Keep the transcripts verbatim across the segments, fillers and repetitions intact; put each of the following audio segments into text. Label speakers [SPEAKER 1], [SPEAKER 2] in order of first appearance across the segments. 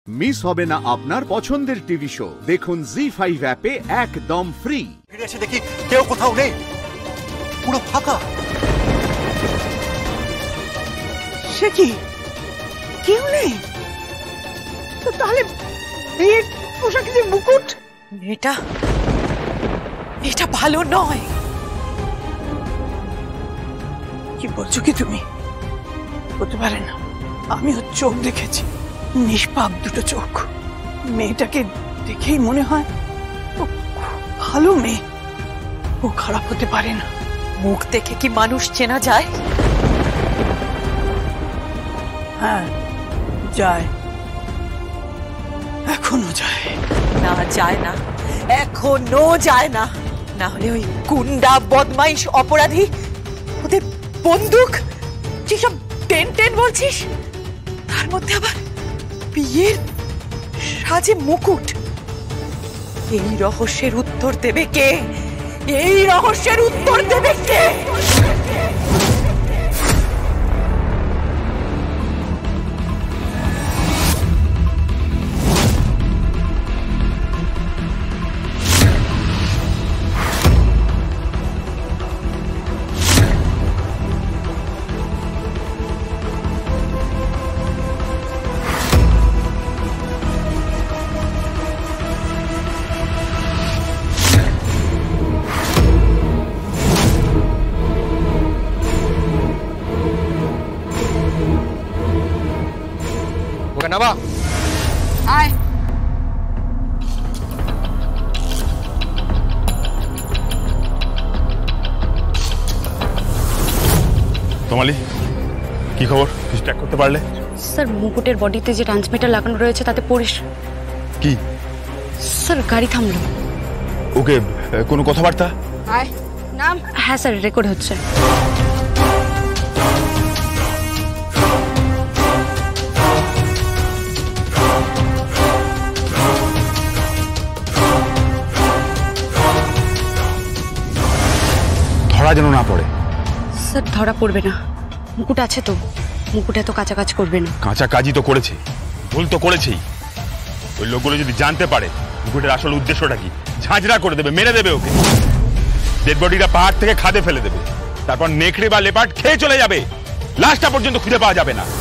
[SPEAKER 1] Miss হবে না আপনার পছন্দের টিভি শো। দেখুন জি ফাইভ অ্যাপে একদম ফ্রি।
[SPEAKER 2] ফিরে এসে দেখি কেউ কোথাও নেই, পুরো ফাঁকা।
[SPEAKER 3] সে কি, কেউ নেই? তাহলে বিয়ের পোশাকে যে মুকুট,
[SPEAKER 4] এটা এটা ভালো নয়।
[SPEAKER 3] কি বলছো কি তুমি? হতে পারে না, আমিও চোখ দেখেছি, নিষ্পাপ দুটো চোখ। মেয়েটাকে দেখেই মনে হয় ও ভালো মেয়ে, ও খারাপ হতে পারে না।
[SPEAKER 4] মুখ দেখে কি মানুষ চেনা যায়?
[SPEAKER 3] হ্যাঁ যায়, এখনো যায়।
[SPEAKER 4] না যায় না, এখনো যায় না। না হলে ওই গুন্ডা বদমাইশ অপরাধী, ওদের বন্দুক, যেসব টেন টেন বলছিস, তার মধ্যে আবার বিয়ের সাজে মুকুট। এই রহস্যের উত্তর দেবে কে? এই রহস্যের উত্তর দেবে কে?
[SPEAKER 5] নাবা
[SPEAKER 6] আয়।
[SPEAKER 5] তোমালি কি খবর? কিছু ট্র্যাক করতে পারলে?
[SPEAKER 6] স্যার, মুকুটের বডিতে যে ট্রান্সমিটার লাগানো রয়েছে তাতে পরিস
[SPEAKER 5] কি?
[SPEAKER 6] স্যার গাড়ি থামলো।
[SPEAKER 5] ওকে, কোনো কথাবার্তা?
[SPEAKER 6] আয় নাম। হ্যাঁ স্যার, রেকর্ড হচ্ছে।
[SPEAKER 5] ধরা যেন না পড়ে।
[SPEAKER 6] স্যার ধরা পড়বে না, মুকুট আছে তো, মুকুট এত কাছাকাছি করবে না।
[SPEAKER 5] কাঁচা কাজই তো করেছে, ভুল তো করেছেই। ওই লোকগুলো যদি জানতে পারে মুকুটের আসল উদ্দেশ্যটা কি, ঝাঁঝরা করে দেবে, মেরে দেবে ওকে। ডেড বডিটা পাহাড় থেকে খাদে ফেলে দেবে, তারপর নেকড়ে বা লেপার্ড খেয়ে চলে যাবে, লাশটা পর্যন্ত খুঁজে পাওয়া যাবে না।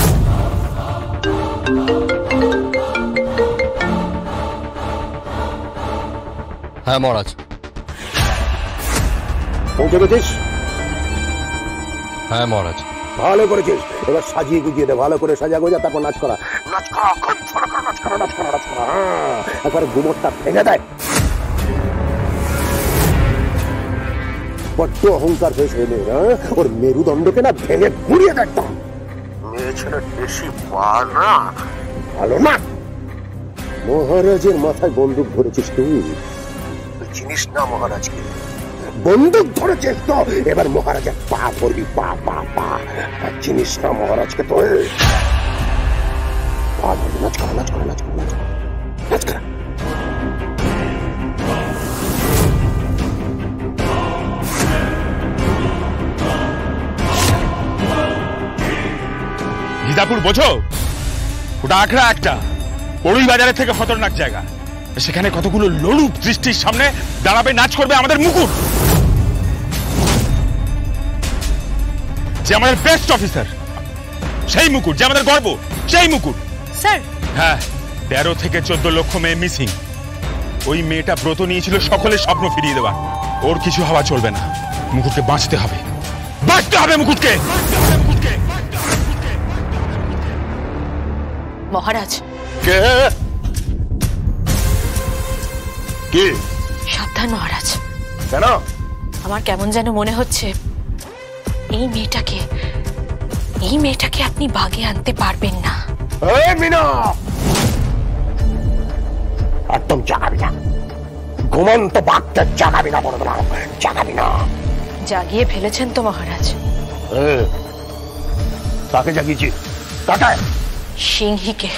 [SPEAKER 7] হ্যাঁ মহারাজ।
[SPEAKER 2] পৌঁছে গেছিস?
[SPEAKER 7] হ্যাঁ মহারাজ।
[SPEAKER 2] ভালো করেছিস, এবার সাজিয়ে গুজিয়ে দে, ভালো করে সাজা গোজা, তারপর নাচ করা। নাচ করা, নাচ করা, নাচ করা, নাচ করা। হ্যাঁ, একবার গুমরটা ভেঙে দেয়। বড্ড অহংকার হয়েছে মেয়ের, ওর মেরুদণ্ডকে না ভেঙে গুড়িয়ে দেখতাম। মেয়ে ছেলে বেশি না, ভালো না। মহারাজের মাথায় বন্দুক ধরেছিস তুই, চিনিস না মহারাজকে? বন্দুক ধরেছিস তো, এবার মহারাজের পা ধরবি, পা পা পা। চিনিস না মহারাজকে তো? পা ধরবি, নাচ করা, নাচ করা, নাচ করা, নাচ করা, নাচ করা।
[SPEAKER 5] গীতাপুর বোঝো? ওটা আখড়া একটা বড়ই বাজারের থেকে খতরনাক জায়গা। সেখানে কতগুলো লোলুপ দৃষ্টির সামনে দাঁড়াবে, নাচ করবে আমাদের মুকুট, যে আমাদের বেস্ট অফিসার, সেই মুকুট, যে আমাদের গর্ব, সেই মুকুট।
[SPEAKER 6] স্যার
[SPEAKER 5] হ্যাঁ, তেরো থেকে চোদ্দ লক্ষ মেয়ে মিসিং। ওই মেয়েটা ব্রত নিয়েছিল সকলের স্বপ্ন ফিরিয়ে দেওয়া। ওর কিছু হওয়া চলবে না, মুকুটকে বাঁচতে হবে, বাঁচতে হবে মুকুটকে।
[SPEAKER 4] মহারাজ।
[SPEAKER 2] কে? কি?
[SPEAKER 4] সাবধান মহারাজ।
[SPEAKER 2] কেন?
[SPEAKER 4] আমার কেমন যেন মনে হচ্ছে এই মেয়েটাকে এই মেয়েটাকে আপনি বাগে আনতে পারবেন না।
[SPEAKER 2] এই মিনা, একদম জাগাবি না, ঘুমন্ত বাঘটা জাগাবি না, বলে দিলাম, জাগাবি না।
[SPEAKER 4] জাগিয়ে ফেলেছেন তো মহারাজ।
[SPEAKER 2] কাকে জাগিয়েছি? কাকে?
[SPEAKER 4] সিংহীকে।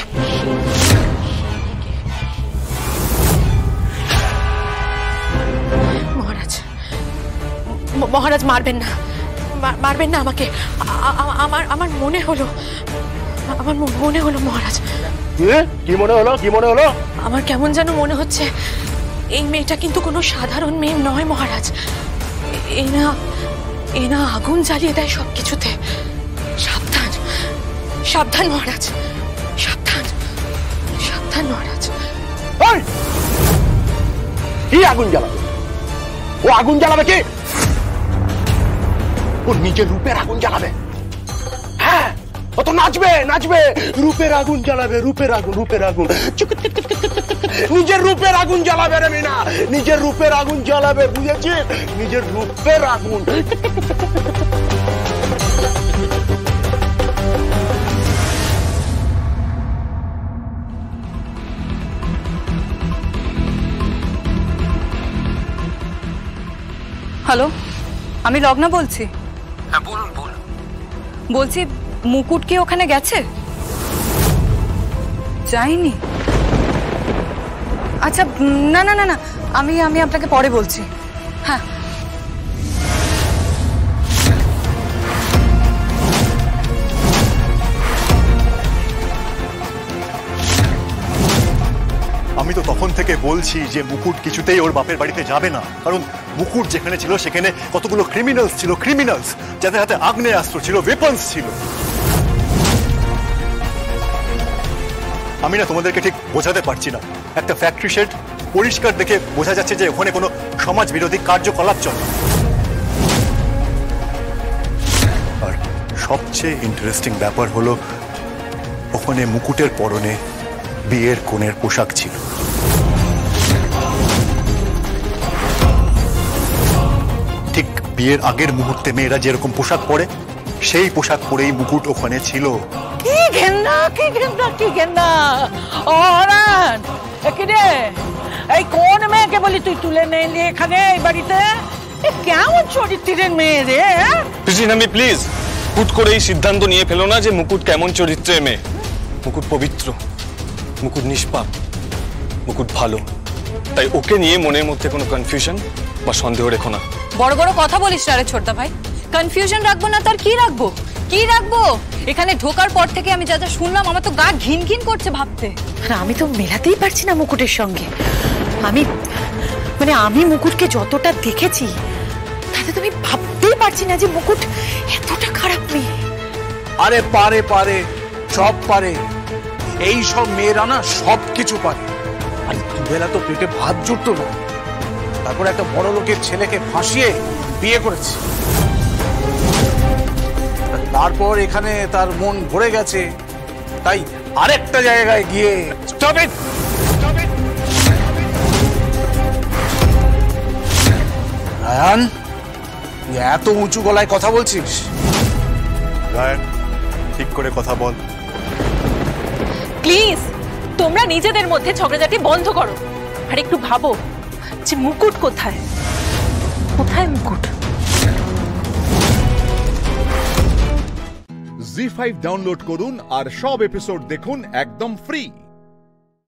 [SPEAKER 4] মহারাজ, মহারাজ মারবেন না, মারবেন না আমাকে। আমার আমার মনে হলো আমার মনে হলো মহারাজ
[SPEAKER 2] কি মনে হলো কি মনে হলো?
[SPEAKER 4] আমার কেমন যেন মনে হচ্ছে এই মেয়েটা কিন্তু কোনো সাধারণ মেয়ে নয় মহারাজ। এনা এনা আগুন জ্বালিয়ে দেয় সবকিছুতে। সাবধান সাবধান মহারাজ, সাবধান সাবধান মহারাজ।
[SPEAKER 2] কি আগুন জ্বালাবে? ও আগুন জ্বালাবে কি? ও নিজের রূপের আগুন জ্বালাবে। হ্যাঁ, ও তো নাচবে নাচবে, রূপের আগুন জ্বালাবে, রূপের আগুন রূপের আগুন নিজের রূপের আগুন জ্বালাবে রে মিনা, নিজের রূপের আগুন জ্বালাবে, বুঝেছিস? নিজের রূপের আগুন।
[SPEAKER 6] হ্যালো, আমি লগ্না বলছি।
[SPEAKER 8] হ্যাঁ বলুন বলুন।
[SPEAKER 6] বলছি মুকুট কি ওখানে গেছে? যায়নি? আচ্ছা, না না না না আমি আমি আপনাকে পরে বলছি। হ্যাঁ,
[SPEAKER 9] আমি তো তখন থেকে বলছি যে মুকুট কিছুতেই ওর বাপের বাড়িতে যাবে না, কারণ মুকুট যেখানে ছিল সেখানে কতগুলো ক্রিমিনালস ছিল, ক্রিমিনালস যাদের হাতে আগ্নেয়াস্ত্র ছিল, ওয়েপন্স ছিল। আমি না তোমাদেরকে ঠিক বোঝাতে পারছি না, একটা ফ্যাক্টরি শেড পরিষ্কার দেখে বোঝা যাচ্ছে যে ওখানে কোনো সমাজ বিরোধী কার্যকলাপ চলে। আর সবচেয়ে ইন্টারেস্টিং ব্যাপার হলো ওখানে মুকুটের পরনে বিয়ের কনের পোশাক ছিল। ঠিক বিয়ের আগের মুহূর্তে মেয়েরা যেরকম পোশাক পরে সেই পোশাক পরেই মুকুট ওখানে ছিল।
[SPEAKER 3] কি ঘেন্না কি ঘেন্না কি ঘেন্না! অরান একিরে, এই কোন মেয়েকে বলি তুই তুলে নিলি এখানে এই বাড়িতে? কেমন চরিত্রের মেয়ে রে?
[SPEAKER 7] আমি প্লিজ হুট করে এই সিদ্ধান্ত নিয়ে ফেলো না যে মুকুট কেমন চরিত্রের মেয়ে। মুকুট পবিত্র, মুকুট নিষ্পাপ, মুকুট ভালো। তাই ওকে নিয়ে মনের মধ্যে কোনো কনফিউশন বা সন্দেহ রেখো না।
[SPEAKER 6] বড় বড় কথা বলিস না রে ছোটদা ভাই। কনফিউশন রাখবো না তার কি রাখবো? কি রাখবো? এখানে ঢোকার পর থেকে আমি যা যা শুনলাম আমার তো গা ঘিন ঘিন করছে ভাবতে।
[SPEAKER 4] আমি তো মেলাতেই পারছি না মুকুটের সঙ্গে। আমি মানে আমি মুকুটকে যতটা দেখেছি তাতে তো আমি ভাবতেই পারছি না যে মুকুট এতটা খারাপ মেয়ে।
[SPEAKER 8] আরে পারে পারে, সব পারে। এই সব মেয়েরা না সব কিছু পারে। আর দুবেলা তো পেটে ভাত জুটতো না, তারপর একটা বড় লোকের ছেলেকে ফাঁসিয়ে বিয়ে করেছে। তারপর এখানে তার মন ভরে গেছে, তাই আরেকটা জায়গায় গিয়ে stop it stop it Ryan, তুই এত উঁচু গলায় কথা বলছিস?
[SPEAKER 9] রায়ান, ঠিক করে কথা বল।
[SPEAKER 4] প্লিজ তোমরা নিজেদের মধ্যে ঝগড়াঝাটি বন্ধ করো আর একটু ভাবো যে মুকুট কোথায়? কোথায় মুকুট?
[SPEAKER 1] জি ফাইভ ডাউনলোড করুন আর সব এপিসোড দেখুন একদম ফ্রি।